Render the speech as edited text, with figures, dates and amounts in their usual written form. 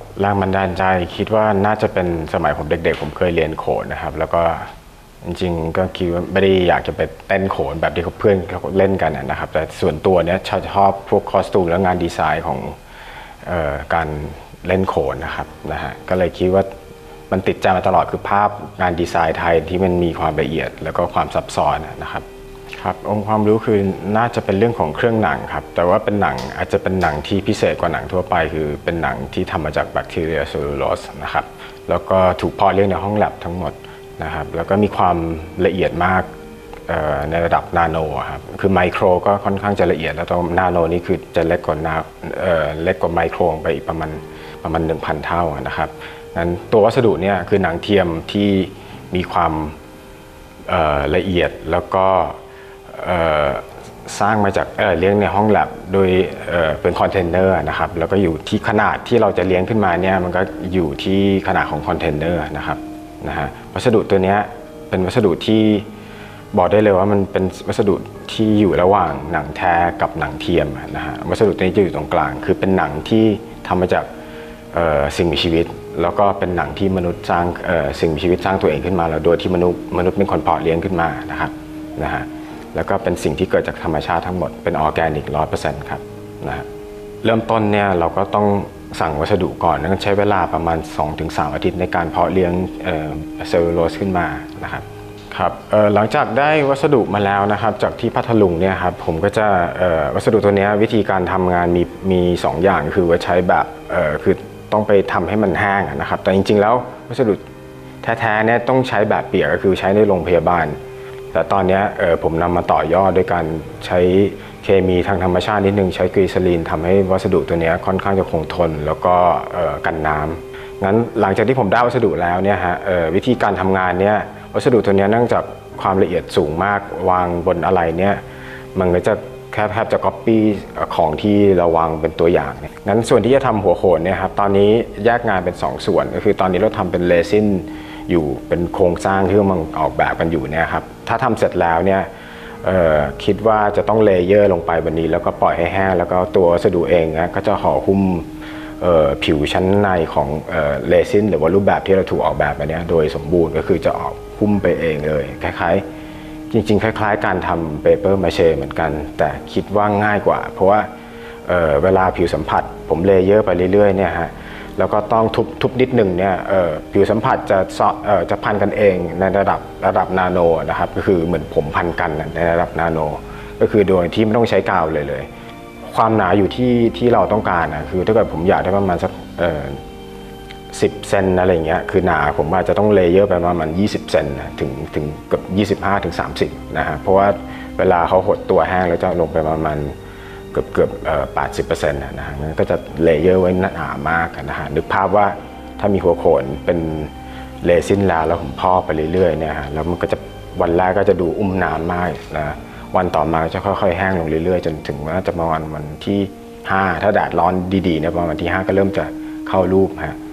แรงบันดาลใจคิดว่าน่าจะเป็นสมัยผมเด็กๆผมเคยเรียนโขนนะครับแล้วก็จริงๆก็คิดว่าไม่ได้อยากจะไปเต้นโขนแบบที่เพื่อนเขาเล่นกันนะครับแต่ส่วนตัวเนี้ยชอบพวกคอสตูมและงานดีไซน์ของการเล่นโขนนะครับก็เลยคิดว่ามันติดใจมาตลอดคือภาพงานดีไซน์ไทยที่มันมีความละเอียดแล้วก็ความซับซ้อนนะครับองค์ความรู้คือน่าจะเป็นเรื่องของเครื่องหนังครับแต่ว่าเป็นหนังอาจจะเป็นหนังที่พิเศษกว่าหนังทั่วไปคือเป็นหนังที่ทำมาจากแบคทีเรียเซลลูโลสนะครับแล้วก็ถูกเพาะเลี้ยงในห้องแลบทั้งหมดนะครับแล้วก็มีความละเอียดมากในระดับนาโนครับคือไมโครก็ค่อนข้างจะละเอียดแล้วตัวนาโนนี่คือจะเล็กกว่าไมโครไปอีกประมาณ 1,000 เท่านะครับงั้นตัววัสดุเนี่ยคือหนังเทียมที่มีความละเอียดแล้วก็สร้างมาจากเลี้ยงในห้องแลบโดยเป็นคอนเทนเนอร์นะครับแล้วก็อยู่ที่ขนาดที่เราจะเลี้ยงขึ้นมาเนี่ยมันก็อยู่ที่ขนาดของคอนเทนเนอร์นะครับวัสดุตัวนี้เป็นวัสดุที่บอกได้เลยว่ามันเป็นวัสดุที่อยู่ระหว่างหนังแท้กับหนังเทียมวัสดุตัวนี้จะอยู่ตรงกลางคือเป็นหนังที่ทำมาจากสิ่งมีชีวิตแล้วก็เป็นหนังที่มนุษย์สร้างสิ่งมีชีวิตสร้างตัวเองขึ้นมาแล้วโดยที่มนุษย์เป็นคนเพาะเลี้ยงขึ้นมานะครับแล้วก็เป็นสิ่งที่เกิดจากธรรมชาติทั้งหมดเป็นออร์แกนิก 100% ครับเริ่มต้นเนี่ยเราก็ต้องสั่งวัสดุก่อนแล้วใช้เวลาประมาณ 2-3 อาทิตย์ในการเพาะเลี้ยงเซลลูโลสขึ้นมานะครับหลังจากได้วัสดุมาแล้วนะครับจากที่พัทลุงเนี่ยครับผมก็จะวัสดุตัวนี้วิธีการทำงานมี2 อย่างคือว่าใช้แบบคือต้องไปทำให้มันแห้งนะครับแต่จริงๆแล้ววัสดุแท้ๆเนี่ยต้องใช้แบบเปียกก็คือใช้ในโรงพยาบาลแต่ตอนนี้ผมนำมาต่อยอดด้วยการใช้เคมีทางธรรมชาตินิดนึงใช้กรีซาลีนทำให้วัสดุตัวนี้ค่อนข้างจะคงทนแล้วก็กันน้ำงั้นหลังจากที่ผมได้วัสดุแล้วเนี่ยวิธีการทำงานเนี่ยวัสดุตัวนี้เนื่องจากความละเอียดสูงมากวางบนอะไรเนี่ยมันก็จะแทบจะ copy ของที่เราวางเป็นตัวอย่างเนี่ยงั้นส่วนที่จะทำหัวโขนเนี่ยครับตอนนี้แยกงานเป็น2 ส่วนก็คือตอนนี้เราทำเป็นเรซินอยู่เป็นโครงสร้างที่มันออกแบบกันอยู่เนี่ยครับถ้าทำเสร็จแล้วเนี่ยคิดว่าจะต้องเลเยอร์ลงไปบนนี้แล้วก็ปล่อยให้แห้งแล้วก็ตัววัสดุเองนะก็จะห่อหุ้มผิวชั้นในของเรซินหรือว่ารูปแบบที่เราถูกออกแบบมาเนี้ยโดยสมบูรณ์ก็คือจะออกหุ้มไปเองเลยคล้ายๆจริงๆคล้ายๆการทำเปเปอร์มาเชเหมือนกันแต่คิดว่าง่ายกว่าเพราะว่าเวลาผิวสัมผัสผมเลเยอร์ไปเรื่อยๆเนี่ยฮะแล้วก็ต้องทุบนิดหนึ่งเนี่ยผิวสัมผัสจะพันกันเองในระดับนาโนนะครับก็คือเหมือนผมพันกันในระดับนาโนก็คือโดยที่ไม่ต้องใช้กาวเลยความหนาอยู่ที่เราต้องการนะคือถ้าเกิดผมอยากได้ประมาณสัก10 เซนอะไรเงี้ยคือหนาผมอาจจะต้องเลเยอร์ไปประมาณ20 เซนถึงเกือบ25-30นะฮะเพราะว่าเวลาเขาหดตัวแห้งแล้วจะลงไปประมาณเกือบ80%นะฮะก็จะเลเยอร์ไว้หนามากนะฮะนึกภาพว่าถ้ามีหัวโขนเป็นเรซินแล้วผมพอกไปเรื่อยๆเนี่ยฮะแล้วมันก็จะวันแรกก็จะดูอุ้มน้ำมากนะวันต่อมาจะค่อยๆแห้งลงเรื่อยๆจนถึงว่าจะประมาณวันที่5ถ้าแดดร้อนดีๆเนี่ยประมาณวันที่5ก็เริ่มจะเข้ารูปฮะ